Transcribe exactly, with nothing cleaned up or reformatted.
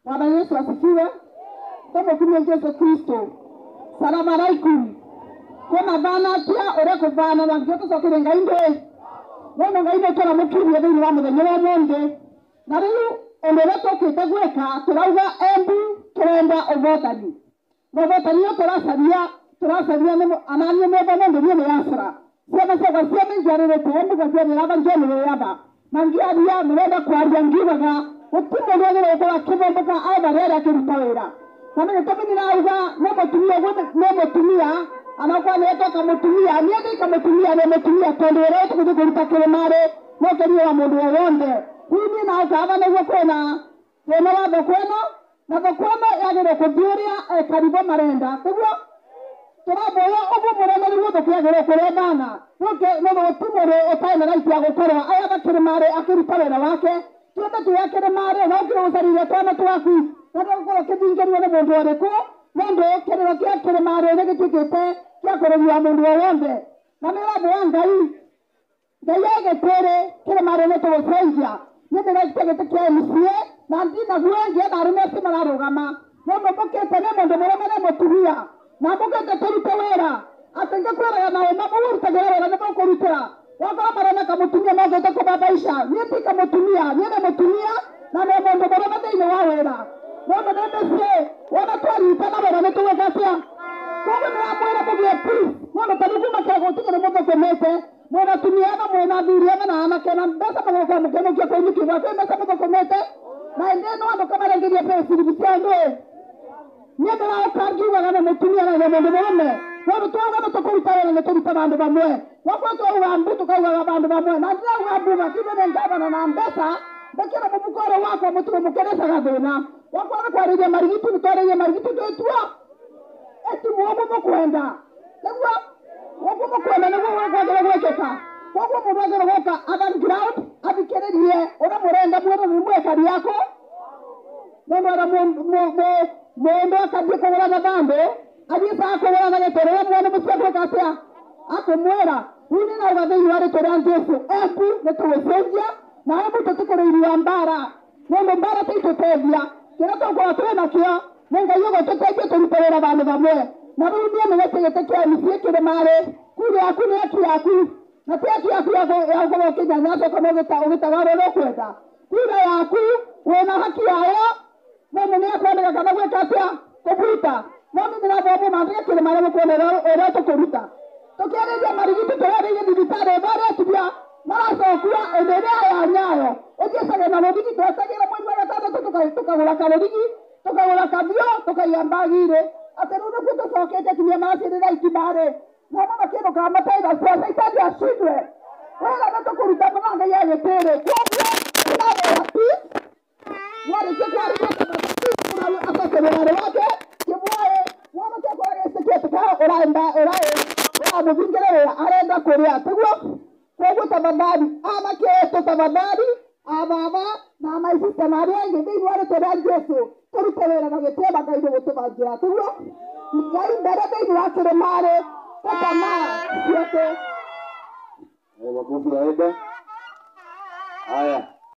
Bwana Yesu asifiwe. Kama kumye Yesu Kristo. Salamu alaikum. Kuna bana kia ore kuvana na ngiyoto sokire ngainde. None ngainde tora mukiriye thini wa muthenya wa monde. Na riu endere tokite gweka turauga embu turenda ovotani. Ovotani yo turasaria turasaria ni anani mebo nende ni yasra. Sema sema sema njarire tembu kwa sema yaba njoni yaba. Mangiaria murenda kwaria ngibaga utumo rwagire kwa kibomboka aba rera kirutawira. Kama nitoka ninauga no mutumia no mutumia anakuwa anatoka mutumia niende kama mutumia na mutumia tondere tukuze kuruta kelemare no keriyo wa mundu wonde. Hini na ukaba na kwena kwena wa kwena na kwena yagire kudiria karibu marenda. Kwa turaboya obu murana ni wodo kyagire kurebana. Noke no tumore otaina raiti ya gukora aya bakirimare akirutawira wake. Tuta tuyakere mare wakire usarire twana twaku. Kada ukora kidingeri wa mundu wareko mundu kerera kia kere mare ne kitikete kia korwa mundu wonde na mera bwanga hii dayage tere kere mare ne to frenja ne ne kitikete kia msie na ndina bwenge na rume sima na rugama mundu mukete ne mundu mure ne mutumia na mukete turutewera atenge kwera ya nawe mabu tegera ne bakurutera wakora mara na kamutumia na zote ko babaisha nipi kamutumia niene mutumia na ne mundu mure mate ine wawera. Wana nendese, wana tuari itana wana netuwe kasia. Kwa mwana mwena mwena peace. Wana tanukuma kia kutika na mwena komete. Mwana tumiana mwena duriana na ana kena mbesa kwa kwa mkeno kia kwa miki wako mbesa kwa komete. Na endeno wano kama rangiri ya pesa ilibisia ndoe. Nyebe na okargi wana mtumia na mwena mwene. Wana tuwa wana toko utaya na neto utana ando mamwe. Wako tuwa uambu tuka uwa ando mamwe. Na ndia uambu makime nengaba na mbesa. Bakira mubukoro wako mutuko mukeresa kadona. Wakora kwa rege marigitu mutore marigitu tuwa eti muomo mokwenda tegwa wako mokwenda ngo wako ngere gwekeka wako mubagero woka adan ground abikererie ora murenda mwe mwe kari yako nendo ara mo mo mo ndo kabye ko wala bambe abisa ko wala ngere tore mwana musako kapya ako mwera uni na wadai wale tore anjesu ebu netuwesenja na ebu tutukore iliambara nendo mbara titotevya kera to kwa tena kia nenga yogo tete tulipelera bana bamwe na rudia mwetegete kia misiekere mare kule akune aki aku na pia kia aku ya kwa Kenya nazo kama ngeta ugitawaro lokwenda kule yaku wena haki yao na mwenye kwa kana gweka pia kubuta nami ninabomo mandike kile mare kwa lero era to kuruta to kile ya marigitu to ya ile ditare bare tubia maraso kwa endelea ya nyayo ojesa na lobiki to sagera mwe wa tata tuka tuka wala kalobiki tuka wala kabio tuka yambagire ateruno kuto sokete kimya masire na ikibare na mama kero kama pesa sasa itaji ashidwe wala nato kuruta manga yaye tere kwa kwa wapi wale kwa wale asase wale wake kibwae wana kwa wale sekete kwa oraenda orae wa mvingere arenda korea tegwa kwa tabadari ama keto tabadari ababa na maisha mariange ndi wale toranjeso turutewera bageteba kaido gotobanjira tuwo ngai mbere ndi wakire mare kama yote makofi yaenda haya.